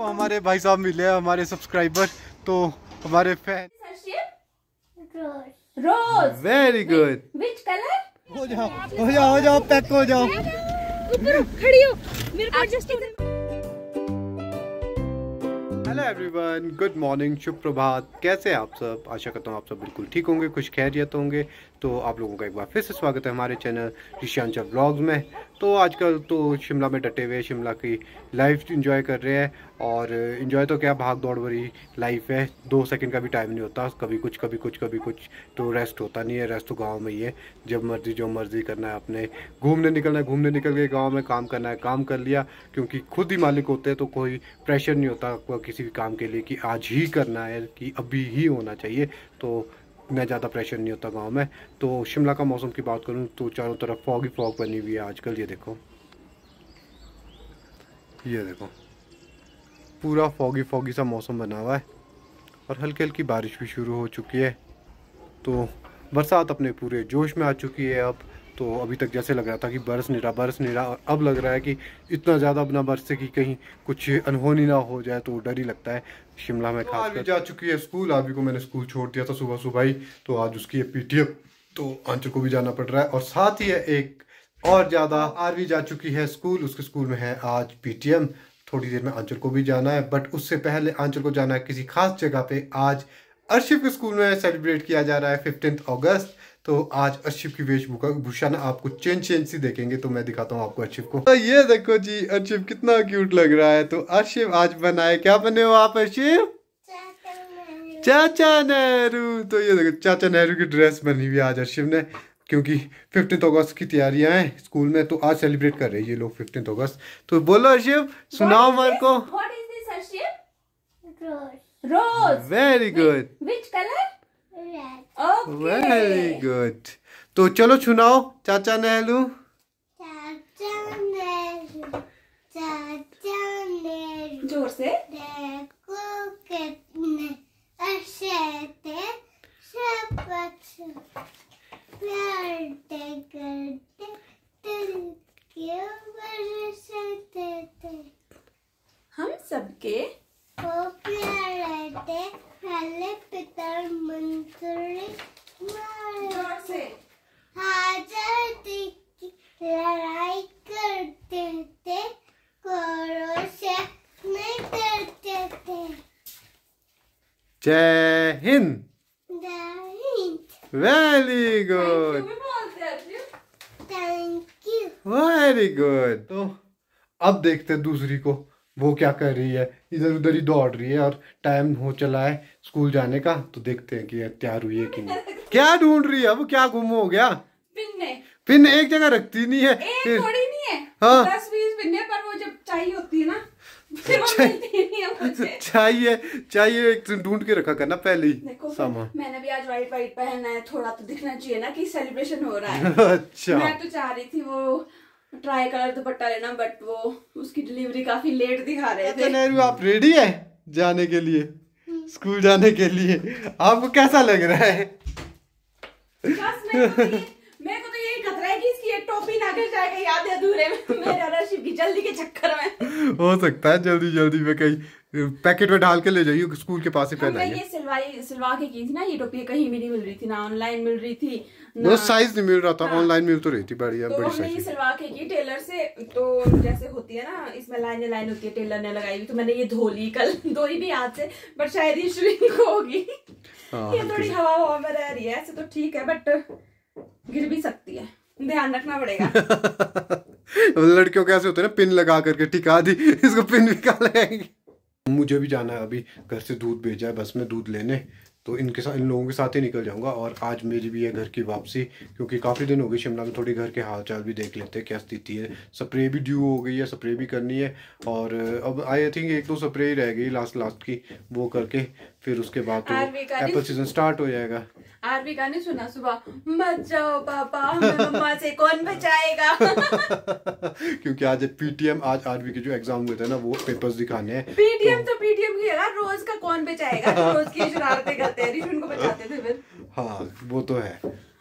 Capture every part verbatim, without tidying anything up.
को हमारे भाई साहब मिले हैं, हमारे सब्सक्राइबर, तो हमारे fan. Rose. Very good. Which colour? हो जाओ हो जाओ हो जाओ पैक हो जाओ। ऊपर खड़ी हो मेरे को adjust. Hello everyone, good morning, शुभ प्रभात। कैसे हैं आप सब? आशा करता हूँ आप सब बिल्कुल ठीक होंगे, खुश खैरियत होंगे। तो आप लोगों का एक बार फिर से स्वागत है हमारे चैनल ऋषियांचा व्लॉग्स में। तो आजकल तो शिमला में डटे हुए, शिमला की लाइफ एंजॉय कर रहे हैं। और एंजॉय तो क्या, भाग दौड़ भरी लाइफ है, दो सेकंड का भी टाइम नहीं होता, कभी कुछ कभी कुछ कभी कुछ। तो रेस्ट होता नहीं है, रेस्ट तो गाँव में ही है। जब मर्जी जो मर्जी करना है, अपने घूमने निकलना है, घूमने निकल के गाँव में काम करना है, काम कर लिया। क्योंकि खुद ही मालिक होते हैं तो कोई प्रेशर नहीं होता किसी भी काम के लिए कि आज ही करना है, कि अभी ही होना चाहिए। तो इतना ज़्यादा प्रेशर नहीं होता गांव में। तो शिमला का मौसम की बात करूं तो चारों तरफ फॉग ही फॉग बनी हुई है आजकल। ये देखो, ये देखो, पूरा फॉगी फॉगी सा मौसम बना हुआ है और हल्की हल्की बारिश भी शुरू हो चुकी है। तो बरसात अपने पूरे जोश में आ चुकी है अब। तो अभी तक जैसे लग रहा था कि बरस नहीं रहा बरस नहीं रहा, और अब लग रहा है कि इतना ज़्यादा ना बरसे कि कहीं कुछ अनहोनी ना हो जाए। तो डर ही लगता है शिमला में। खास कर जा चुकी है स्कूल, आरवी को मैंने स्कूल छोड़ दिया था सुबह सुबह ही। तो आज उसकी है पीटीएम, तो आंचल को भी जाना पड़ रहा है। और साथ ही है एक और ज़्यादा, आरवी जा चुकी है स्कूल, उसके स्कूल में है आज पीटीएम। थोड़ी देर में आंचल को भी जाना है, बट उससे पहले आंचल को जाना है किसी खास जगह पे। आज अर्शिफ के स्कूल में सेलिब्रेट किया जा रहा है फिफ्टींथ अगस्त। तो आज अर्शिफ की वेशभूषा ना आपको चेंज चेंज सी देखेंगे। तो मैं दिखाता हूँ आपको अर्शिफ को। तो ये देखो जी, अर्शिफ कितना क्यूट लग रहा है। तो अर्शिफ आज बनाए, क्या बने हो आप अर्शिफ? चाचा नेहरू। तो ये देखो, चाचा नेहरू की ड्रेस बनी हुई आज अर्शिफ ने, क्योंकि फिफ्टींथ अगस्त की तैयारियां हैं स्कूल में। तो आज सेलिब्रेट कर रहे हैं ये लोग फिफ्टींथ अगस्त। तो बोलो अर्शिफ, सुनाओ मेरे को। Rose. Very good. Which colour? Very good. तो चलो सुनाओ चाचा नेहरू। चाचा नेहरू, चाचा नेहरू, जोर से। देखो कितने अच्छे थे, सब अच्छे प्यार करते दिल के बरसते थे। हम सबके वो प्यारे थे, पहले पितर मंत्री जोर से। आजादी की लड़ाई करते थे, कोरों से नहीं डरते थे। Jai Hind. Jai Hind. Very good, thank you. Very good. तो अब देखते हैं दूसरी को, वो क्या कर रही है। इधर उधर ही दौड़ रही है और टाइम हो चला है स्कूल जाने का। तो देखते हैं कि तैयार हुई है कि नहीं। क्या ढूंढ रही है वो, क्या गुम हो गया? पिन्ने। पिन एक जगह रखती नहीं है। एक फिर थोड़ी नहीं है, हाँ, दस बीस पिन्ने, पर वो जब चाहिए होती है ना फिर वो मिलती नहीं है मुझे। चाहिए चाहिए एक ढूंढ के रखा करना पहले ही सामान। मैंने भी आज व्हाइट व्हाइट पहनना है, थोड़ा तो दिखना चाहिए ना कि सेलिब्रेशन हो रहा है। अच्छा, मैं तो चाह रही थी वो ट्राई कलर दुपट्टा लेना, बट वो उसकी डिलीवरी काफी लेट दिखा रहे थे। नेहरू, आप रेडी है जाने के लिए, स्कूल जाने के लिए? आपको कैसा लग रहा है? बस मेरे को तो ये, मेरे को तो यही खतरा है कि इसकी एक टोपी ना गिर जाएगा याद है अधूरे में, मेरे अर्शिफ की जल्दी के चक्कर में। हो सकता है जल्दी जल्दी में कहीं पैकेट में डाल के ले जाइए, स्कूल के पास ही हमने पहनाइए। ये सिलवाई सिलवा के की थी ना ये टोपी, कहीं भी नहीं मिल रही थी, ना ऑनलाइन मिल रही थी वो साइज नहीं मिल रहा था। हाँ। ऑनलाइन मिल तो रही थी बढ़िया, तो बड़ी हमने ये साइज। सिलवा के की टेलर से। तो जैसे होती है ना, इसमें लाइन लाइन होती है, टेलर ने लगाई हुई। तो मैंने ये धो ली कल, धोई भी हाथ से, बट शायद ये श्रिंक होगी। ये थोड़ी हवा हवा में रह रही है, ऐसे तो ठीक है, बट गिर भी सकती है, ध्यान रखना पड़ेगा। लड़कियों कैसे होते हैं ना, पिन लगा करके टिका दी, इसको पिन भी कहाँ लगाएंगे। मुझे भी जाना है, अभी घर से दूध भेजा है बस में दूध लेने। तो इनके साथ, इन लोगों के साथ ही निकल जाऊंगा। और आज मेरी भी है घर की वापसी, क्योंकि काफ़ी दिन हो गई शिमला में। थोड़ी घर के हाल चाल भी देख लेते हैं क्या स्थिति है। स्प्रे भी ड्यू हो गई है, स्प्रे भी करनी है। और अब आई थिंक एक दो स्प्रे ही रह गई लास्ट लास्ट की, वो करके फिर उसके बाद तो एप्पल सीजन स्टार्ट हो जाएगा। आरवी का नहीं सुना सुबह, मत जाओ पापा, हमें मम्मा से कौन बचाएगा। क्योंकि आज पीटीएम, आज आरवी के जो एग्जाम हुए थे ना, वो पेपर्स दिखाने हैं। पीटीएम तो पीटीएम की जगह रोज का कौन बचाएगा, रोज की शरारतें करते हैं, ऋषि उनको बचाते थे फिर। हाँ वो तो है,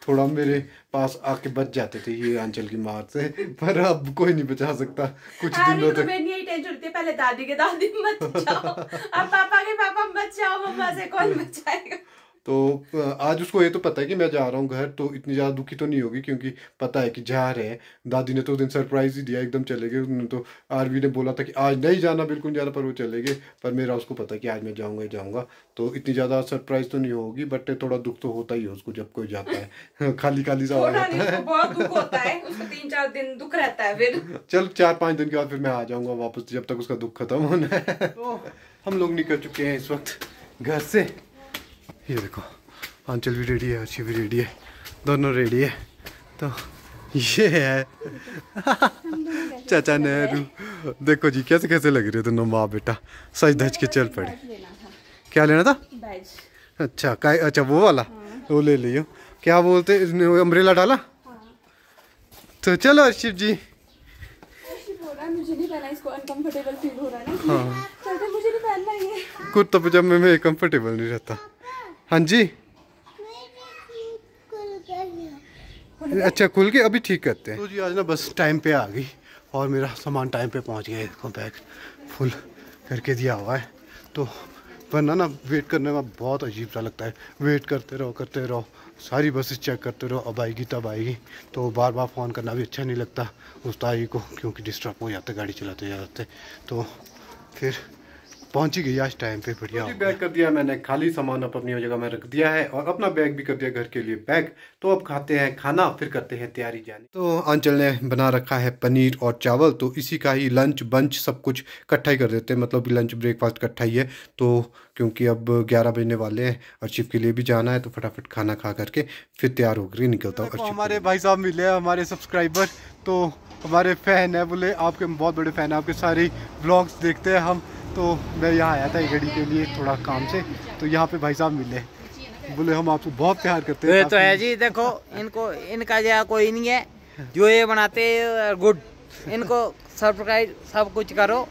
थोड़ा मेरे पास आके बच जाते थे ये आंचल की मार से, पर अब कोई नहीं बचा सकता कुछ दिनों तक। मैंने यही टेंशन होती है, पहले दादी के दादी मत जाओ, अब पापा के पापा मत जाओ, मम्मा से कौन बचाएगा। तो आज उसको ये तो पता है कि मैं जा रहा हूँ घर, तो इतनी ज़्यादा दुखी तो नहीं होगी क्योंकि पता है कि जा रहे हैं। दादी ने तो उस दिन सरप्राइज ही दिया, एकदम चले गए। उन्होंने तो आरवी ने बोला था कि आज नहीं जाना, बिल्कुल जाना, पर वो चले गए। पर मेरा उसको पता है कि आज मैं जाऊँगा ही जाऊँगा, तो इतनी ज़्यादा सरप्राइज तो नहीं होगी, बट थोड़ा दुख तो होता ही है उसको जब कोई जाता है। खाली खाली सा हो जाता है, बहुत दुख होता है उसको, तीन चार दिन दुख रहता है। फिर चल चार पाँच दिन के बाद फिर मैं आ जाऊँगा वापस, जब तक उसका दुख खत्म होना है। तो हम लोग निकल चुके हैं इस वक्त घर से। ये देखो आंचल भी रेडी है, अर्शी भी रेडी है, दोनों रेडी है। तो ये है चाचा नेहरू। देखो जी कैसे कैसे लग रहे हो दोनों माँ बेटा, सच धज के चल पड़े। क्या लेना था? बैज। अच्छा का, अच्छा वो वाला। हाँ। वो ले लियो। क्या बोलते अम्ब्रेला डाला। हाँ। तो चलो अर्शिप जी। मुझे नहीं पहना, इसको अनकंफर्टेबल फील हो रहा है ना। हाँ। चलते मुझे नहीं पहनना ये। कुर्ता पजामे में कंफर्टेबल नहीं रहता। हाँ जी अच्छा खुल के अभी ठीक करते हैं। तो जी आज ना बस टाइम पे आ गई और मेरा सामान टाइम पे पहुंच गया। इसको बैग फुल करके दिया हुआ है। तो वरना ना वेट करने में बहुत अजीब सा लगता है, वेट करते रहो करते रहो, सारी बसेस चेक करते रहो, अब आएगी तब आएगी। तो बार बार फ़ोन करना भी अच्छा नहीं लगता उस ताई को, क्योंकि डिस्टर्ब हो जाते गाड़ी चलाते जाते। तो फिर पहुंची गई आज टाइम पे, बढ़िया। तो बैग कर दिया मैंने खाली, सामान अब अपनी जगह में रख दिया है और अपना बैग भी कर दिया घर के लिए पैक। तो अब खाते हैं खाना, फिर करते हैं तैयारी जाने। तो आंचल ने बना रखा है पनीर और चावल, तो इसी का ही लंच बंच सब कुछ इकट्ठा ही कर देते हैं, मतलब लंच ब्रेकफास्ट इकट्ठा ही है। तो क्योंकि अब ग्यारह बजने वाले हैं और शिव के लिए भी जाना है, तो फटाफट खाना खा करके फिर तैयार होकर निकलता हूँ। हमारे भाई साहब मिले हैं, हमारे सब्सक्राइबर, तो हमारे फ़ैन है, बोले आपके बहुत बड़े फ़ैन है, आपके सारे व्लॉग्स देखते हैं हम। तो मैं यहाँ आया था एक घड़ी के लिए थोड़ा काम से, तो यहाँ पे भाई साहब मिले, बोले हम आपको बहुत प्यार करते हैं। तो है जी, देखो इनको इनका जगह कोई नहीं है, जो ये बनाते गुड, इनको सरप्राइज सब कुछ करो।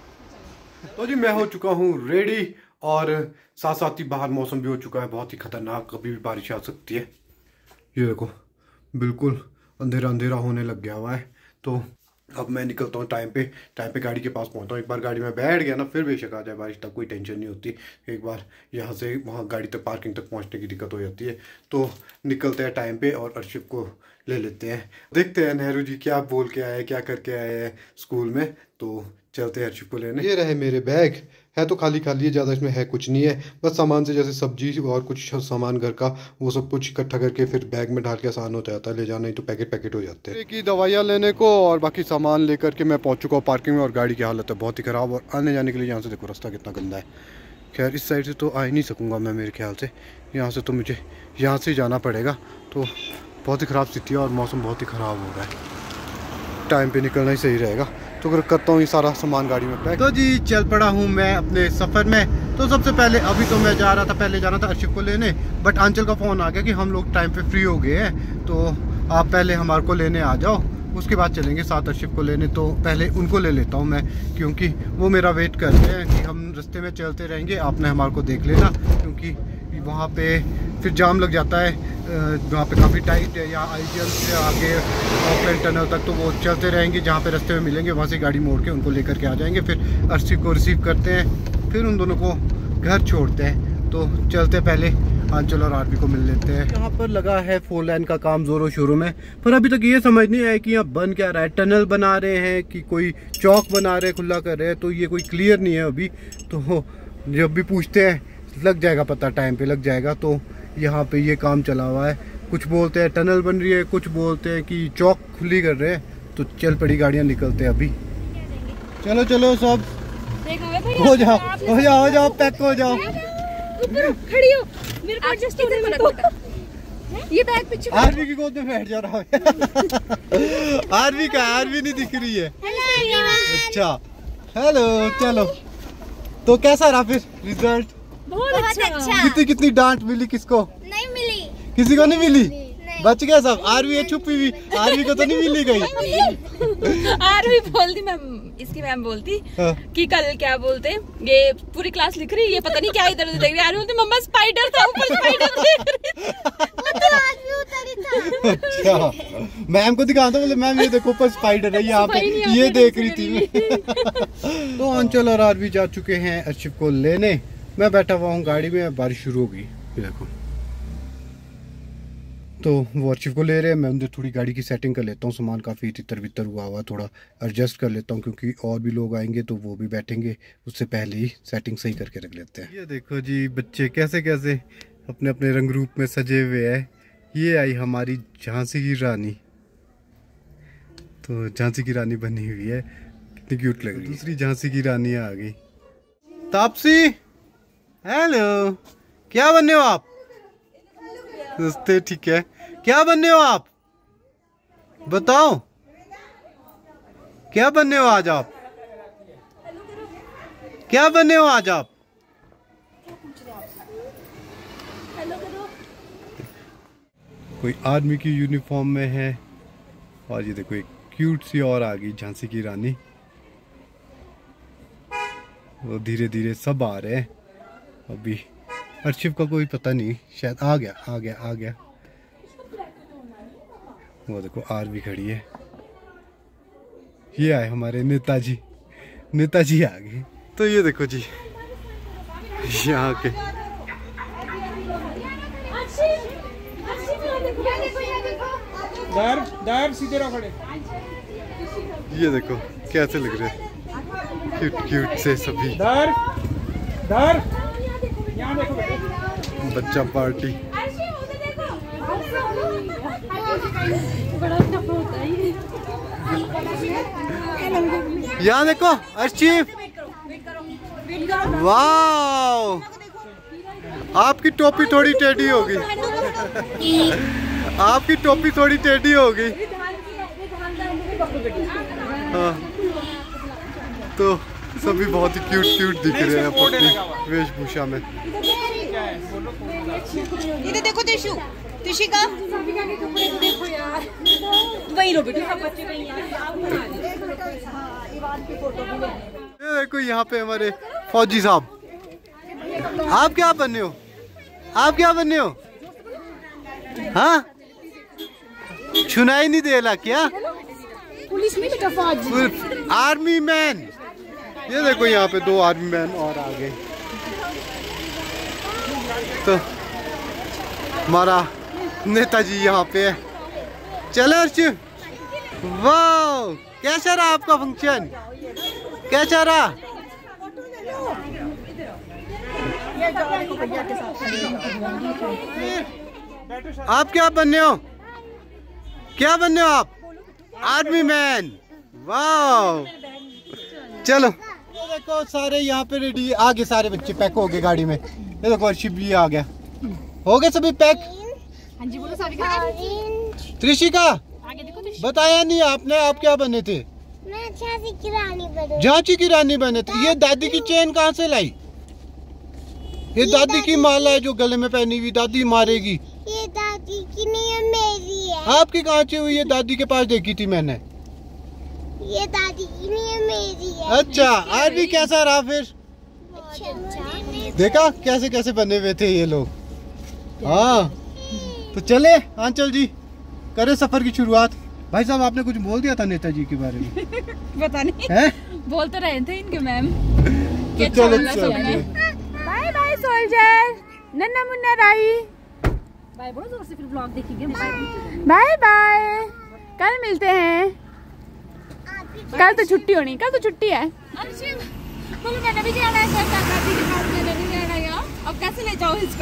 तो जी मैं हो चुका हूँ रेडी और साथ साथ ही बाहर मौसम भी हो चुका है बहुत ही खतरनाक, कभी भी बारिश आ सकती है। ये देखो बिल्कुल अंधेरा अंधेरा होने लग गया हुआ है। तो अब मैं निकलता हूँ टाइम पे, टाइम पे गाड़ी के पास पहुँचता हूँ। एक बार गाड़ी में बैठ गया ना, फिर बेशक आ जाए बारिश, तक कोई टेंशन नहीं होती। एक बार यहाँ से वहाँ गाड़ी तक पार्किंग तक पहुँचने की दिक्कत हो जाती है। तो निकलते हैं टाइम पे और अर्शिप को ले लेते हैं। देखते हैं नेहरू जी क्या बोल के आए, क्या करके आए हैं स्कूल में। तो चलते हैं अर्शिप को लेने। ये रहे मेरे बैग, है तो खाली खाली है, ज़्यादा इसमें है कुछ नहीं है, बस सामान से जैसे सब्जी और कुछ सामान घर का, वो सब कुछ इकट्ठा करके फिर बैग में डाल के आसान हो जाता है ले जाना, ही तो पैकेट पैकेट हो जाते हैं। की दवाइयाँ लेने को और बाकी सामान लेकर के मैं पहुँच चुका हूँ पार्किंग में, और गाड़ी की हालत है बहुत ही ख़राब, और आने जाने के लिए यहाँ से देखो रास्ता कितना गंदा है। खैर इस साइड से तो आ ही नहीं सकूँगा मैं मेरे ख्याल से, यहाँ से तो मुझे यहाँ से जाना पड़ेगा। तो बहुत ही ख़राब स्थिति है और मौसम बहुत ही ख़राब हो रहा है, टाइम पे निकलना ही सही रहेगा। तो अगर करता हूँ ये सारा सामान गाड़ी में पैक। तो जी चल पड़ा हूँ मैं अपने सफ़र में। तो सबसे पहले अभी तो मैं जा रहा था, पहले जाना था अर्शिप को लेने, बट आंचल का फ़ोन आ गया कि हम लोग टाइम पे फ्री हो गए हैं, तो आप पहले हमारे को लेने आ जाओ, उसके बाद चलेंगे साथ अर्शिप को लेने। तो पहले उनको ले लेता हूँ मैं, क्योंकि वो मेरा वेट कर रहे हैं कि हम रास्ते में चलते रहेंगे, आपने हमारे को देख लेना, क्योंकि वहाँ पे फिर जाम लग जाता है, वहाँ पे काफ़ी टाइट है, या आई जी एल से आगे ऑकलैंड टनल तक, तो वो चलते रहेंगे, जहाँ पे रास्ते में मिलेंगे वहाँ से गाड़ी मोड़ के उनको लेकर के आ जाएंगे। फिर अर्शिप को रिसीव करते हैं, फिर उन दोनों को घर छोड़ते हैं। तो चलते पहले आंचल और आरवी को मिल लेते हैं। यहाँ पर लगा है फोर लाइन का काम जोरों शोरों में, पर अभी तक ये समझ नहीं आया कि यहाँ बन क्या रहा है, टनल बना रहे हैं कि कोई चौक बना रहे हैं, खुला कर रहे हैं, तो ये कोई क्लियर नहीं है अभी। तो जब भी पूछते हैं लग जाएगा पता, टाइम पे लग जाएगा। तो यहाँ पे ये काम चला हुआ है, कुछ बोलते हैं टनल बन रही है, कुछ बोलते हैं कि चौक खुली कर रहे हैं। तो चल पड़ी गाड़ियाँ, निकलते हैं अभी। चलो चलो सब हो जाओ हो जाओ हो जाओ पैक हो जाओ, खड़ी हो, मेरे को एडजस्ट होने में लगता है। ये बैग पीछे, आरवी की गोद में बैठ जा रहा है। आरवी का आरवी नहीं दिख रही है। अच्छा हेलो, चलो तो कैसा रहा फिर रिजल्ट? बहुत अच्छा। कितनी कितनी डांट मिली, किसको नहीं मिली, किसी को नहीं मिली? नहीं। बच गया सब। आरवी है छुपी हुई, आरवी को तो नहीं मिली गई। आरवी बोलती मैम, इसकी मैम बोलती हाँ। कि कल क्या बोलते ये पूरी क्लास लिख रही है, पता नहीं क्या इधर उधर देख रही है। आरवी बोलती मम्मा स्पाइडर था ऊपर, स्पाइडर देख रही थी। अच्छा मैम को दिखा दो, बोले मैम ये देखो ऊपर स्पाइडर है यहाँ पे, ये देख रही थी। तो अंचल और आरवी जा चुके हैं अर्शिफ को लेने। मैं बैठा हुआ हूँ गाड़ी में, बारिश शुरू हो गई देखो। तो वो अर्शिफ को ले रहे हैं, मैं उधर थोड़ी गाड़ी की सेटिंग कर लेता हूँ। सामान काफ़ी तितर बितर हुआ हुआ, थोड़ा एडजस्ट कर लेता हूँ क्योंकि और भी लोग आएंगे तो वो भी बैठेंगे, उससे पहले ही सेटिंग सही करके रख लेते हैं। ये देखो जी बच्चे कैसे कैसे अपने अपने रंग रूप में सजे हुए हैं। ये आई हमारी झांसी की रानी, तो झांसी की रानी बनी हुई है, कितनी क्यूट लग रही है। दूसरी झांसी की रानी आ गई। तापसी हेलो, क्या बनने हो आप? नमस्ते, ठीक है। क्या बनने हो आप? बताओ क्या बनने हो आज आप? क्या बनने हो आज आप? कोई आर्मी की यूनिफॉर्म में है, और ये देखो एक क्यूट सी और आ गई झांसी की रानी। वो धीरे धीरे सब आ रहे हैं। अभी अर्शिफ का कोई पता नहीं, शायद आ गया आ गया आ गया। वो देखो आर भी खड़ी है। ये आए हमारे नेताजी, नेताजी आ गए। तो ये देखो जी यहाँ के दर दर सीधे रहो खड़े। ये देखो कैसे लग रहे हैं, क्यूट क्यूट से सभी। दर दर यहाँ देखो बच्चा पार्टी। यहाँ देखो अर्शिफ, वाह आपकी टोपी थोड़ी टेढ़ी होगी। आपकी टोपी थोड़ी टेढ़ी होगी। हाँ तो सभी बहुत ही क्यूट क्यूट दिख रहे हैं अपनी वेशभूषा में। ये देखो दिशु, दिशिका वही लो बेटा, बच्चे नहीं ये देखो यहाँ पे हमारे फौजी साहब। आप क्या बनने हो? आप क्या बनने हो? हाँ सुनाई नहीं देला क्या? पुलिस नहीं बेटा, फौजी, आर्मी मैन। ये देखो यहाँ पे दो आर्मी मैन और आ गए। तो हमारा नेताजी यहाँ पे है। चले अर्शिफ, वाह कैसा रहा आपका फंक्शन? कैसा रहा? आप क्या बनने हो? क्या बनने हो आप? आर्मी मैन, वाह। चलो देखो सारे यहाँ पे रेडी, आगे सारे बच्चे पैक हो गए गाड़ी में। ये देखो अर्शिफ भी आ गया। हो गए सभी पैक? हाँ जी बोलो सभी। त्रिशिका बताया नहीं आपने, आप क्या बने थे? मैं झांसी की रानी बनी। झांसी की रानी बने थे। ये दादी की चेन कहाँ से लाई? ये दादी की माला है जो गले में पहनी हुई, दादी मारेगी। ये दादी की नहीं है, मेरी है। आपकी कहाँ से हुई? ये दादी के पास देखी थी मैंने। ये दादी की नहीं है, मेरी है। अच्छा आरवी कैसा रहा फिर? अच्छा देखा कैसे कैसे बने हुए थे ये लोग। हाँ तो चले आंचल जी करे सफर की शुरुआत। भाई साहब आपने कुछ बोल दिया था नेताजी के बारे में? पता नहीं है? बोल तो रहे थे इनके मैम। तो चलो चलो। बाय बाय सोल्जर, नन्ना मुन्ना राई। बाय बोलो जोर से, फिर ब्लॉग देखेंगे। बाय बाय, कल मिलते हैं। कल तो छुट्टी होनी, कल तो छुट्टी है। बोलो मैंने भी जाना है सर, दादी के पास मैंने भी जाना है यार। अब कैसे ले जाओ इसको?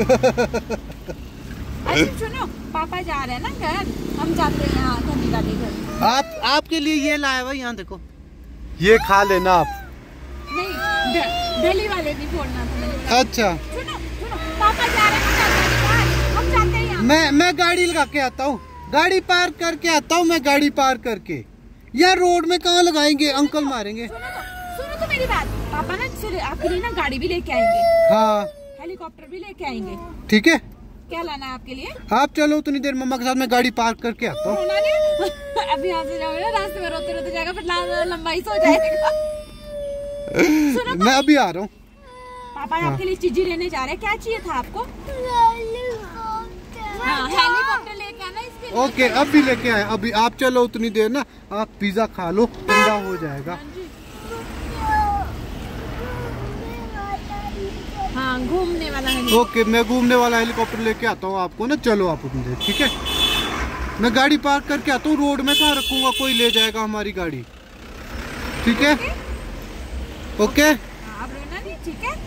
अरे सुनो, पापा जा रहे हैं ना घर, हम जाते हैं यहाँ धनी वाले घर। आप आपके लिए ये लाया भाई, यहाँ देखो ये खा लेना आप। नहीं दिल्ली वाले नहीं छोड़ना था मैंने। अच्छा सुनो सुनो, पापा जा रहे हैं ना, हम जाते हैं यहाँ। मैं मैं गाड़ी लगा के आता हूँ, गाड़ी पार्क करके आता हूँ। मैं गाड़ी पार्क करके यार रोड में कहाँ लगाएंगे, अंकल मारेंगे। सुनो तो, सुनो तो मेरी बात, पापा ना आपके लिए ना गाड़ी भी लेके आएंगे। हाँ हेलीकॉप्टर भी लेके आएंगे। ठीक है। क्या लाना है आपके लिए? आप चलो उतनी देर मम्मा के साथ मैं गाड़ी पार्क करके आता हूँ। अभी यहाँ से जाओगे ना, रास्ते में रोते रोते जाएगा, फिर लंबाई से हो जाएगा। मैं अभी आ रहा हूँ। पापा हाँ। आपके लिए चीजें लेने जा रहे हैं, क्या चाहिए था आपको? हाँ, हेलीकॉप्टर लेके आना इसके लिए। ओके अभी लेके आए, अभी आप चलो उतनी देर ना, आप पिज्जा खा लो, ठंडा हो जाएगा। हाँ घूमने वाला है। ओके मैं घूमने वाला हेलीकॉप्टर लेके आता हूँ आपको ना, चलो आप उतनी देर, ठीक है? मैं गाड़ी पार्क करके आता हूँ, रोड में कहाँ रखूंगा, कोई ले जाएगा हमारी गाड़ी, ठीक है? ओके आप रोना नहीं, ठीक है?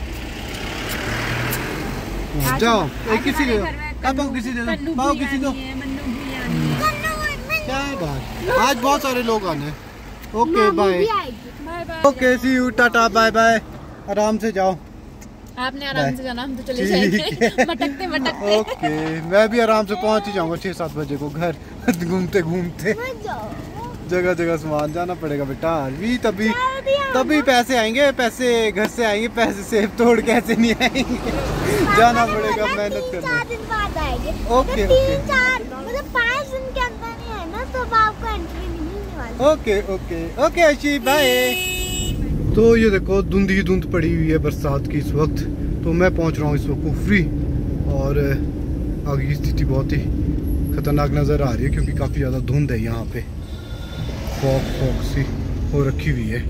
जाओ किसी दे दो, किसी दे दो, पाओ किसी दो। क्या बात, आज बहुत सारे लोग आने। Okay bye. Okay see you, tata bye bye, आराम से जाओ। आपने आराम से जाना, हम तो चले जाएंगे मटकते मटकते। ओके मैं भी आराम से पहुंच ही जाऊंगा छह सात बजे को घर, घूमते घूमते जगह जगह सामान जाना पड़ेगा बेटा, अभी तभी तभी पैसे आएंगे, पैसे घर से आएंगे, पैसे सेब तोड़ कैसे नहीं आएंगे, जाना पड़ेगा मेहनत करना। चार दिन बाद आएंगे। ओके तीन चार मतलब पाँच दिन के अंदर नहीं है ना, तो आपको एंट्री नहीं मिलने वाली। Okay okay okay Ashi bye. तो ये देखो धुंध ही धुंध पड़ी हुई है बरसात की इस वक्त, तो मैं पहुंच रहा हूँ इस वक्त कुफरी, और आगे की स्थिति बहुत ही खतरनाक नज़र आ रही है क्योंकि काफ़ी ज़्यादा धुंध है यहाँ पे, फॉग फॉग सी हो रखी हुई है।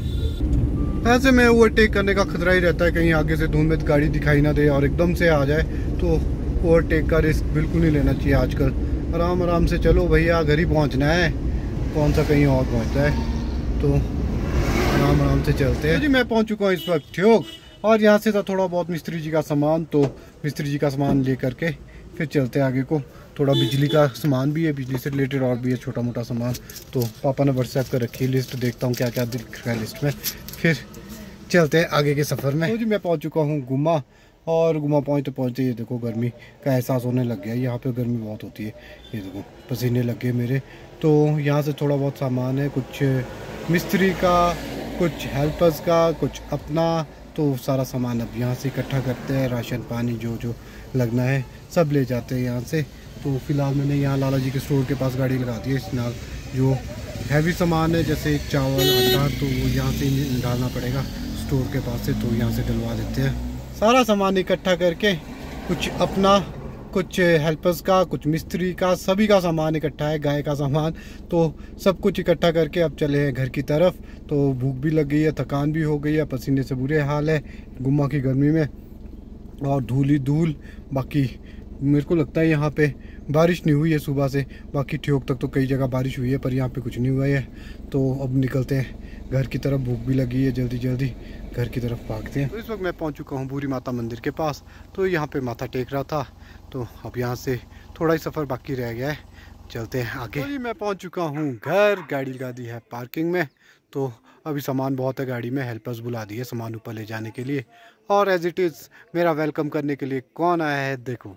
ऐसे में ओवरटेक करने का खतरा ही रहता है, कहीं आगे से धुंध में गाड़ी दिखाई ना दे और एकदम से आ जाए, तो ओवरटेक का रिस्क बिल्कुल नहीं लेना चाहिए आजकल। आराम आराम से चलो भैया, घर ही पहुँचना है, कौन सा कहीं और पहुँचता है, तो आराम आराम से चलते हैं। जी मैं पहुंच चुका हूँ इस वक्त ठियोग, और यहाँ से था थोड़ा बहुत मिस्त्री जी का सामान, तो मिस्त्री जी का सामान ले करके फिर चलते हैं आगे को। थोड़ा बिजली का सामान भी है, बिजली से रिलेटेड और भी है छोटा मोटा सामान, तो पापा ने व्हाट्सएप कर रखी है लिस्ट, देखता हूँ क्या क्या दिख रहा है लिस्ट में, फिर चलते हैं आगे के सफ़र में। तो जी मैं पहुँच चुका हूँ गुम्मा, और गुम्मा पहुँचते पहुँचते ये देखो गर्मी का एहसास होने लग गया, यहाँ पे गर्मी बहुत होती है, ये देखो पसीने लग गए मेरे। तो यहाँ से थोड़ा बहुत सामान है, कुछ मिस्त्री का, कुछ हेल्पर्स का, कुछ अपना, तो सारा सामान अब यहाँ से इकट्ठा करते हैं, राशन पानी जो जो लगना है सब ले जाते हैं यहाँ से। तो फिलहाल मैंने यहाँ लाला जी के स्टोर के पास गाड़ी लगा दी है, इस नाल जो हैवी सामान है जैसे चावल आटा, तो वो यहाँ से डालना पड़ेगा स्टोर के पास से, तो यहाँ से डलवा देते हैं सारा सामान इकट्ठा करके, कुछ अपना, कुछ हेल्पर्स का, कुछ मिस्त्री का, सभी का सामान इकट्ठा है, गाय का सामान, तो सब कुछ इकट्ठा करके अब चले हैं घर की तरफ। तो भूख भी लग गई है, थकान भी हो गई है, पसीने से बुरे हाल है गुम्मा की गर्मी में, और धूल ही धूल। बाकी मेरे को लगता है यहाँ पे बारिश नहीं हुई है सुबह से, बाकी ठियोग तक तो कई जगह बारिश हुई है, पर यहाँ पे कुछ नहीं हुआ है। तो अब निकलते हैं घर की तरफ, भूख भी लगी है, जल्दी जल्दी घर की तरफ भागते हैं। तो इस वक्त मैं पहुँच चुका हूँ बूरी माता मंदिर के पास, तो यहाँ पे माथा टेक रहा था, तो अब यहाँ से थोड़ा ही सफ़र बाकी रह गया है, चलते हैं आगे। तो जी मैं पहुँच चुका हूँ घर, गाड़ी लगा दी है पार्किंग में, तो अभी सामान बहुत है गाड़ी में, हेल्पर्स बुला दिए सामान ऊपर ले जाने के लिए, और एज इट इज़ मेरा वेलकम करने के लिए कौन आया है, देखो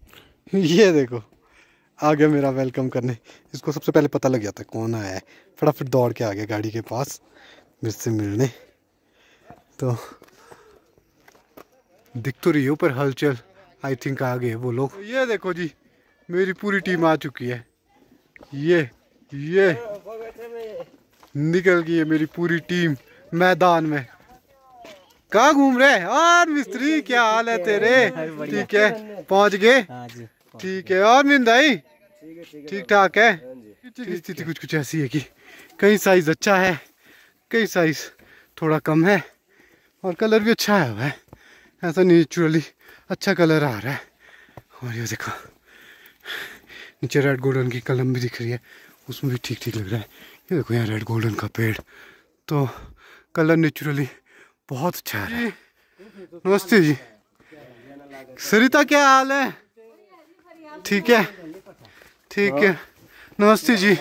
ये देखो आ गया मेरा वेलकम करने। इसको सबसे पहले पता लग जाता है कौन आया है, फटाफट दौड़ के आ गया गाड़ी के पास मेरे से मिलने। तो दिख तो रही है ऊपर हलचल, आई थिंक आ गए वो लोग। ये देखो जी मेरी पूरी टीम आ चुकी है, ये ये निकल गई है मेरी पूरी टीम मैदान में। कहाँ घूम रहे? और मिस्त्री क्या हाल है तेरे? ठीक है पहुंच गए, ठीक है। और मिंदाई ठीक ठाक है? स्थिति कुछ कुछ ऐसी है कि कहीं साइज अच्छा है, कहीं साइज थोड़ा कम है, और कलर भी अच्छा है हुआ है, ऐसा नेचुरली अच्छा कलर आ रहा है। और ये देखो नीचे रेड गोल्डन की कलम भी दिख रही है, उसमें भी ठीक ठीक लग रहा है। ये देखो यहाँ रेड गोल्डन का पेड़, तो कलर नेचुरली बहुत अच्छा है। नमस्ते जी, सरिता क्या हाल है? ठीक है ठीक है, नमस्ते जी,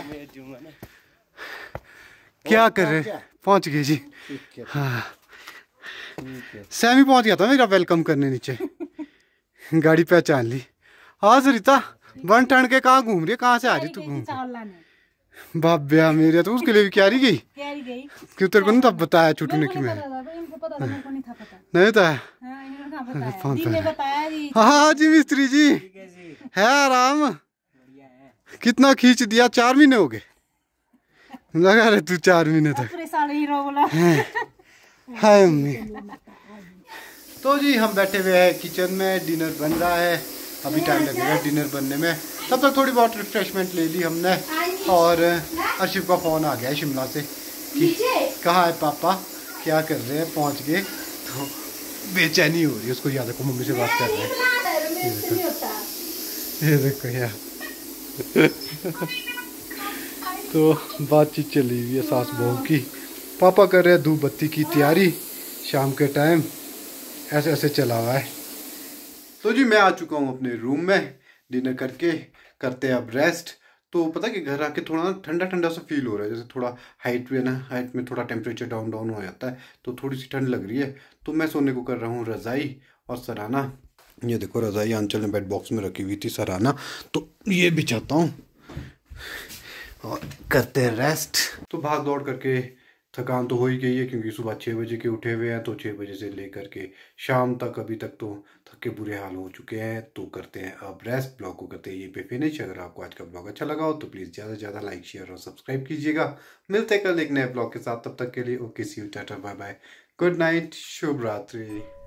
क्या कर रहे? पहुंच गए जी, हाँ सैमी पहुंच गया था मेरा वेलकम करने नीचे, गाड़ी पहचान ली। हाँ सरिता बन ठंड के कहाँ घूम रही है, कहाँ से आ रही तू घूम के? बाब्या मेरे तो उसके लिए भी क्या रही गई, क्यों तेरे को नहीं तब बताया छुटने की? मैं नहीं था, कहाँ बताया? दी ने बताया जी। हाँ जी मिस्त्री जी, है आराम? कितना खींच दिया? चार महीने हो गए लगा रहे तू, चार महीने तक। पूरे साल ही रो बोला। हाय अम्मी। तो जी हम बैठे हुए हैं किचन में, डिनर बन रहा है, अभी टाइम लगेगा डिनर बनने में। तब तक थोड़ी बहुत रिफ्रेशमेंट ले ली हमने, और अर्शिफ का फ़ोन आ गया शिमला से कि कहाँ है पापा, क्या कर रहे हैं, पहुँच गए। तो बेचैनी हो रही है उसको, याद रखो मम्मी से बात कर रहे हैं। ये देखो यार। तो बातचीत चली हुई है सास बहू की। पापा कर रहे हैं धूप बत्ती की तैयारी शाम के टाइम, ऐसे ऐसे चला हुआ है। तो जी मैं आ चुका हूँ अपने रूम में, डिनर करके करते हैं अब रेस्ट। तो पता है कि घर आके थोड़ा ठंडा ठंडा सा फील हो रहा है, जैसे थोड़ा हाइट पे ना, हाइट में थोड़ा टेम्परेचर डाउन डाउन हो जाता है, तो थोड़ी सी ठंड लग रही है। तो मैं सोने को कर रहा हूँ रज़ाई और सराहना। ये देखो रज़ाई आंचल ने बेड बॉक्स में रखी हुई थी, सराहना तो ये बिछाता हूँ और करते हैं रेस्ट। तो भाग दौड़ करके थकान तो हो ही गई है, क्योंकि सुबह छः बजे के उठे हुए हैं, तो छः बजे से लेकर के शाम तक अभी तक तो थके बुरे हाल हो चुके हैं। तो करते हैं अब रेस्ट, ब्लॉग को करते हैं ये पे फिनिश। अगर आपको आज का ब्लॉग अच्छा लगा हो तो प्लीज़ ज़्यादा से ज़्यादा लाइक शेयर और सब्सक्राइब कीजिएगा। मिलते हैं कल एक नए ब्लॉग के साथ, तब तक के लिए okay see you, tata bye bye, good night, शुभ रात्रि।